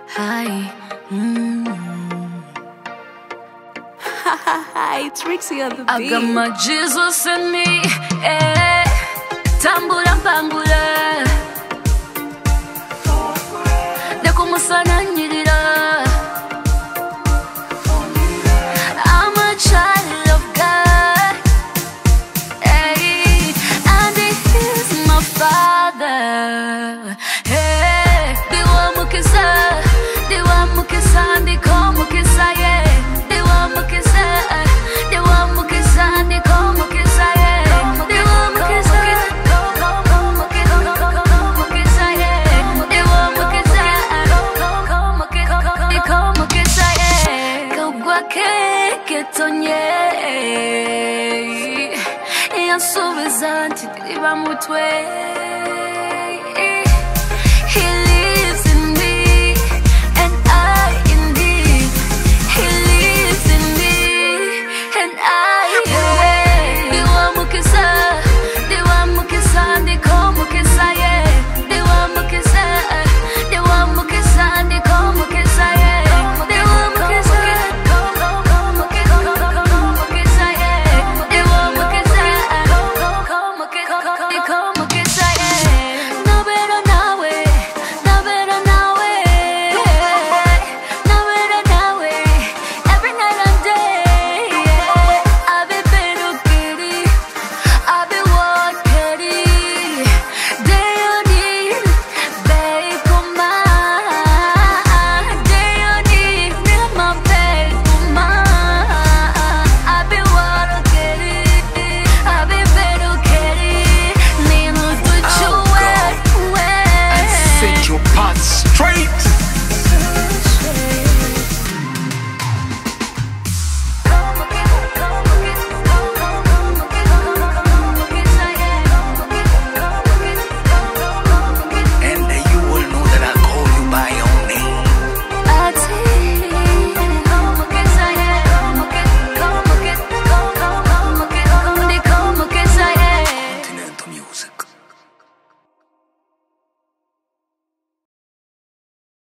Hi. It's Rixie on the beat. I got my Jesus in me. Ntambula mpangula. Nekumusana nyilira. I'm a child of God. Hey, and He is my Father. Hey, Ndi Wamukisa. Ndi Wamukisa, ndiko'mukisa, yeah. Ndi Wamukisa. Ndi Wamukisa, ndiko'mukisa, yeah. Ndi Wamukisa. Ndiko'mukisa, yeah. Ndi Wamukisa. Ndiko'mukisa, yeah. Kagwake, ketonye. Yansubiza ndibba mutwe.